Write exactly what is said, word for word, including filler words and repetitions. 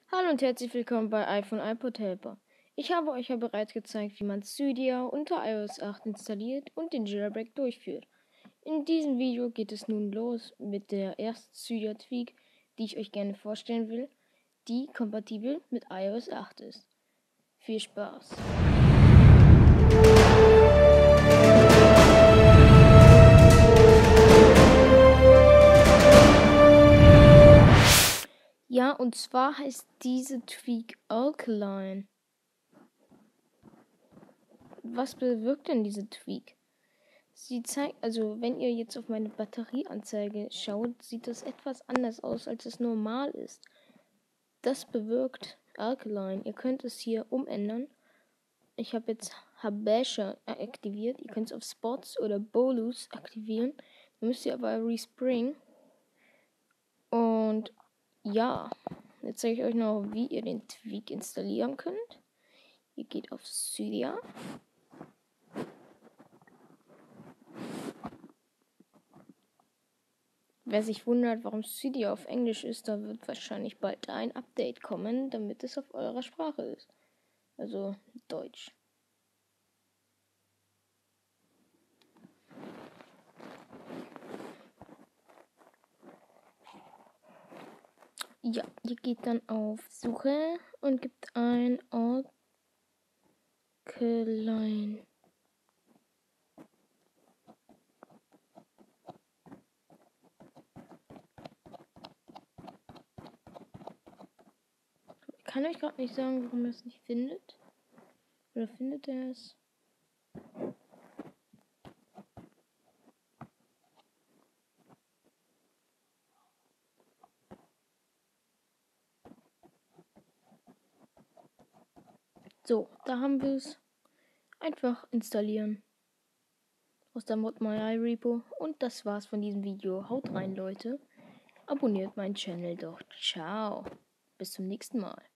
Hallo und herzlich willkommen bei iPhone iPod Helper. Ich habe euch ja bereits gezeigt, wie man Cydia unter i O S acht installiert und den Jailbreak durchführt. In diesem Video geht es nun los mit der ersten Cydia Tweak, die ich euch gerne vorstellen will, die kompatibel mit i O S acht ist. Viel Spaß! Ja, und zwar heißt diese Tweak Alkaline. Was bewirkt denn diese Tweak? Sie zeigt, also wenn ihr jetzt auf meine Batterieanzeige schaut, sieht das etwas anders aus, als es normal ist. Das bewirkt Alkaline. Ihr könnt es hier umändern. Ich habe jetzt Habesha aktiviert. Ihr könnt es auf Spots oder Bolus aktivieren. Dann müsst ihr aber Respring. Und ja, jetzt zeige ich euch noch, wie ihr den Tweak installieren könnt. Ihr geht auf Cydia. Wer sich wundert, warum Cydia auf Englisch ist, da wird wahrscheinlich bald ein Update kommen, damit es auf eurer Sprache ist. Also Deutsch. Ja, ihr geht dann auf Suche und gebt ein Alkaline. Ich kann euch gerade nicht sagen, warum ihr es nicht findet. Oder findet ihr es? So, da haben wir es. Einfach installieren. Aus der Mod My Eye Repo. Und das war's von diesem Video. Haut rein, Leute. Abonniert meinen Channel doch. Ciao. Bis zum nächsten Mal.